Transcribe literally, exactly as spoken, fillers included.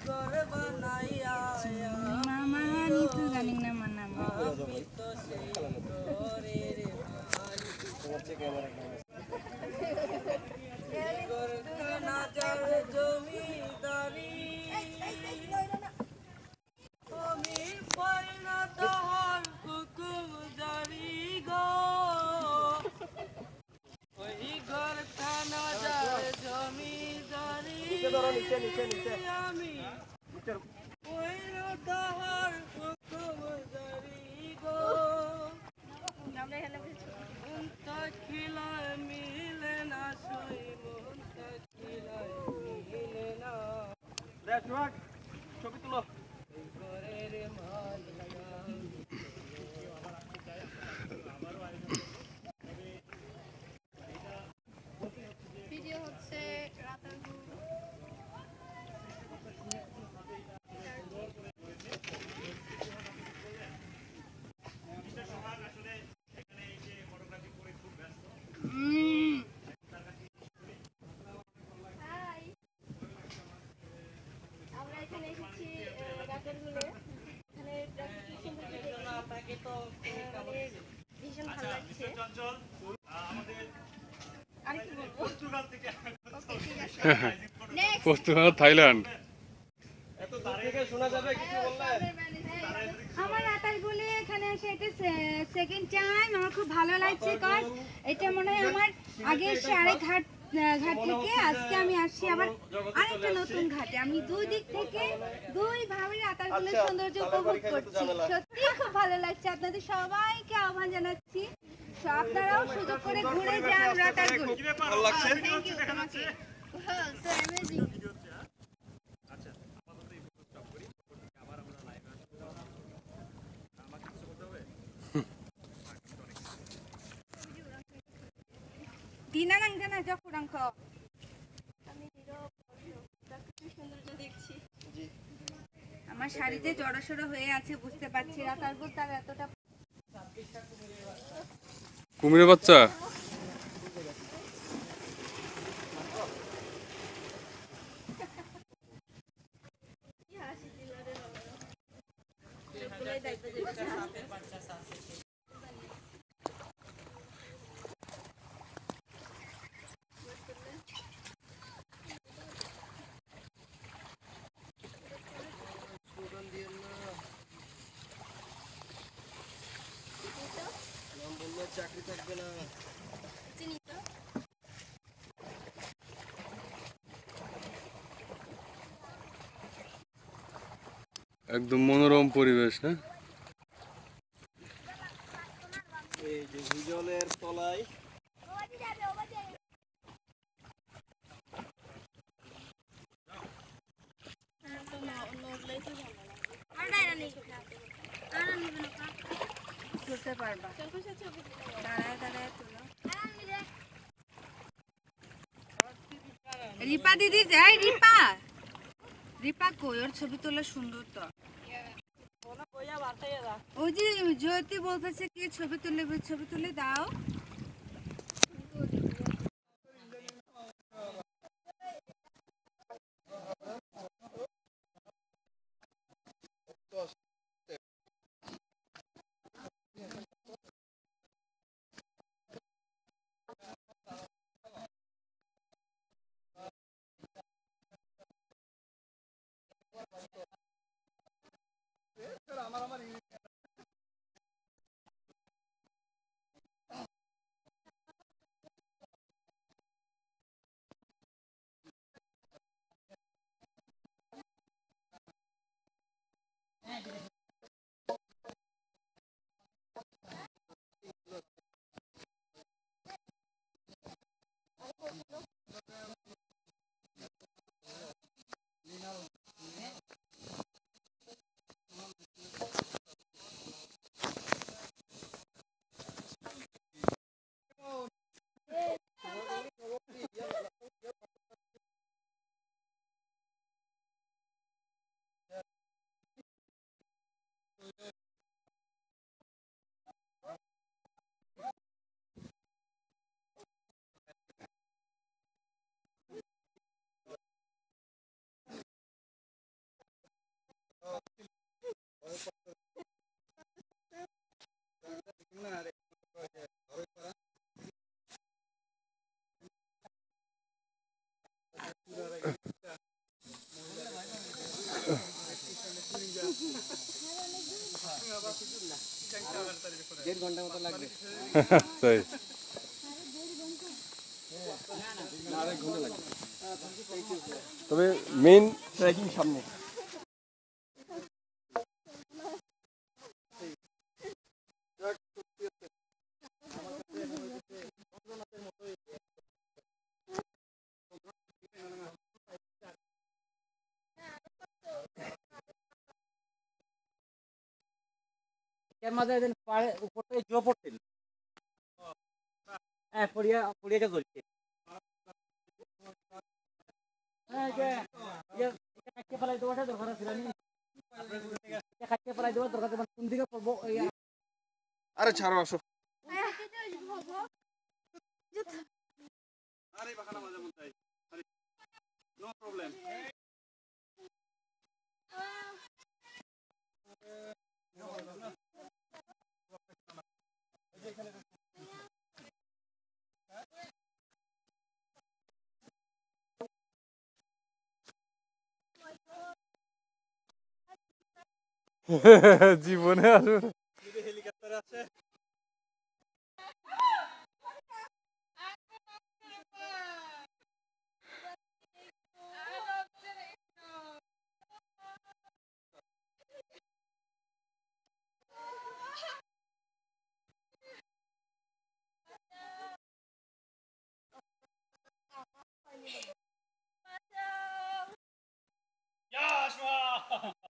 Mama itu ganing nama nama. नीचे नीचे नीचे ছবি তুলো ভিডিও হচ্ছে রাতারগুল ভীষণ ভালো লাগছে পর্তুগাল থাইল্যান্ড আমার রাতারগুলে এখানে এসে এটা সেকেন্ড টাইম আমার খুব ভালো লাগছে কজ এটা মনে হয় আমার আগে এসে আরেক ঘাট ঘাট থেকে আজকে আমি আসছি আবার আরেকটা নতুন ঘাটে আমি দুই দিক থেকে দুই ভাবে রাতারগুলের সৌন্দর্য উপভোগ করছি সত্যি খুব ভালো লাগছে আপনাদের সবাইকে আহ্বান জানাচ্ছি আপনারাও সুযোগ করে ঘুরে যান রাতারগুল ভালো লাগছে দিনা নাঙ্গা না জকুরাঙ্ক আমি প্রাকৃতিক সৌন্দর্য দেখছি আমার শাড়িতে জড়সড় হয়ে আছে বুঝতে পারছি রাতারগুল তার এতটা কুমিরের বাচ্চা চাকরি থাকবে না চিনি তো একদম মনোরম পরিবেশ না এই যে হিজলের তলায় তুলতে পারবা দাঁড়ায় দাঁড়ায় তুলো রিপা দিদি যাই রিপা রিপা কই ওর ছবি তোলা সুন্দর তো ওই যে জ্যোতি বলতেছে কি ছবি তুলে ছবি তুলে দাও আমার আমার দেড় ঘন্টা মতো লাগবে। তাই আড়াই ঘন্টা লাগবে। তবে মেইন ট্রেকিং সামনে। এর মাঝে যেন পাড়ে উপর থেকে জো পড়ছিল। হ্যাঁ পড়িয়া পড়িয়াটা করছে। হ্যাঁ যে ইয়ে কাটতে ফেলাই দেওয়াটা দরকার ছিল না। কাটতে ফেলাই দেওয়া দরকার ছিল কোন দিকে পড়বো ওই আরে ছাড়ো আসো। আরে বাখানা মাঝে মধ্যে আরে নো প্রবলেম। জীবনে আসবে না। হেলিকপ্টার আছে। Ja, Schwa!